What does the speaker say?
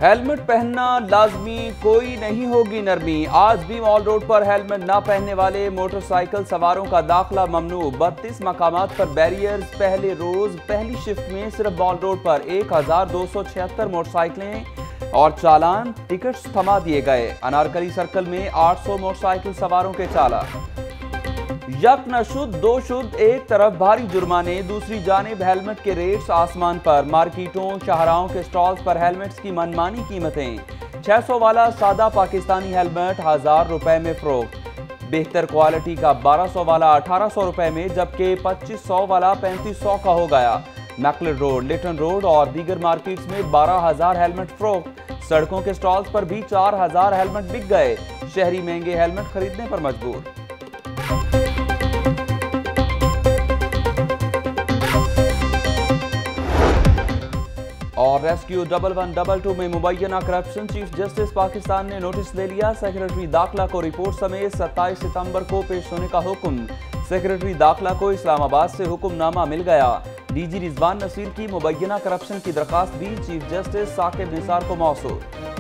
Helmet पहनना लाजमी, कोई नहीं होगी नरमी। आज भी मॉल रोड पर हेलमेट न पहनने वाले मोटरसाइकिल सवारों का दाखिला ममनू। 32 मकामात पर बैरियर्स। पहले रोज पहली शिफ्ट में सिर्फ मॉल रोड पर 1276 मोटरसाइकिलें और चालान टिकट्स थमा दिए गए। अनारकली सर्कल में 800 मोटरसाइकिल सवारों के चालान। यक न शुद्ध दो शुद्ध, एक तरफ भारी जुर्माने, दूसरी जानिब हेलमेट के रेट्स आसमान पर। मार्केटों शाहराहों के स्टॉल्स पर हेलमेट्स की मनमानी कीमतें। 600 वाला सादा पाकिस्तानी हेलमेट 1000 रुपए में फरोख्त। बेहतर क्वालिटी का 1200 वाला 1800 रुपए में, जबकि 2500 वाला 3500 का हो गया। मैकलेट रोड, लिटन रोड और दीगर मार्केट्स में 12,000 हेलमेट फरोख्त। सड़कों के स्टॉल्स पर भी 4000 हेलमेट बिक गए। शहरी महंगे हेलमेट खरीदने पर मजबूर। और रेस्क्यू 1122 में मुबैना करप्शन, चीफ जस्टिस पाकिस्तान ने नोटिस ले लिया। सेक्रेटरी दाखिला को रिपोर्ट समेत 27 सितंबर को पेश होने का हुक्म। सेक्रेटरी दाखिला को इस्लामाबाद से हुक्मनामा मिल गया। डीजी रिजवान नसीर की मुबैना करप्शन की दरखास्त भी चीफ जस्टिस साकिब निसार को मौसूल।